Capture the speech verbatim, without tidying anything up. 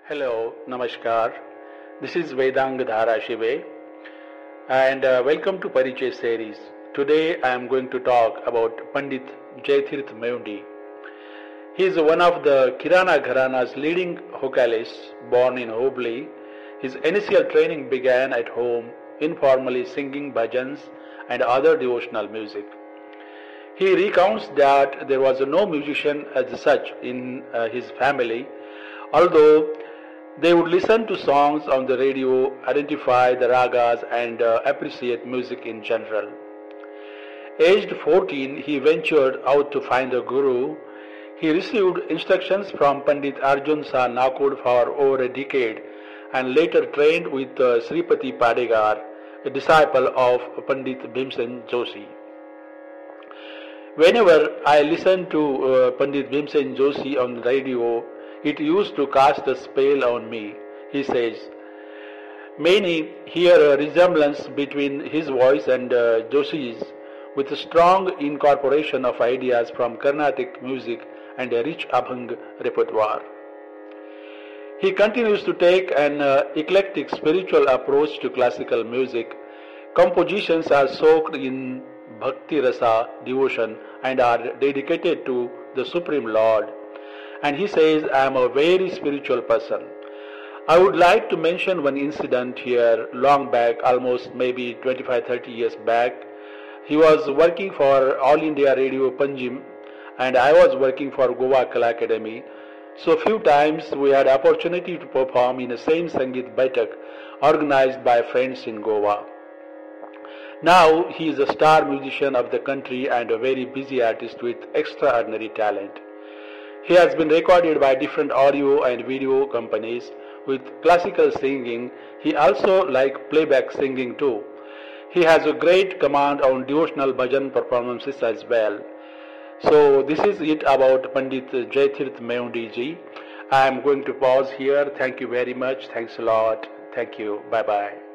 Hello, Namaskar. This is Vedang Dhara Shive and uh, welcome to Parichay series. Today I am going to talk about Pandit Jaitirth Meundi. He is one of the Kirana Gharana's leading vocalists, born in Hubli. His initial training began at home, informally singing bhajans and other devotional music. He recounts that there was no musician as such in uh, his family, although they would listen to songs on the radio, identify the ragas and uh, appreciate music in general. Aged fourteen, he ventured out to find a guru. He received instructions from Pandit Arjun Shah Nakud for over a decade and later trained with uh, Sripati Padegar, a disciple of Pandit Bhimsen Joshi. Whenever I listen to uh, Pandit Bhimsen Joshi on the radio, it used to cast a spell on me, he says. Many hear a resemblance between his voice and uh, Joshi's, with a strong incorporation of ideas from Carnatic music and a rich Abhang repertoire. He continues to take an uh, eclectic spiritual approach to classical music. Compositions are soaked in Bhakti Rasa, devotion, and are dedicated to the Supreme Lord. And he says, I am a very spiritual person. I would like to mention one incident here long back, almost maybe twenty-five to thirty years back. He was working for All India Radio Panjim and I was working for Goa Kala Academy. So few times we had opportunity to perform in the same Sangeet Baitak organized by friends in Goa. Now he is a star musician of the country and a very busy artist with extraordinary talent. He has been recorded by different audio and video companies with classical singing. He also likes playback singing too. He has a great command on devotional bhajan performances as well. So this is it about Pandit Jaitirth Meundi ji. I am going to pause here. Thank you very much. Thanks a lot. Thank you. Bye bye.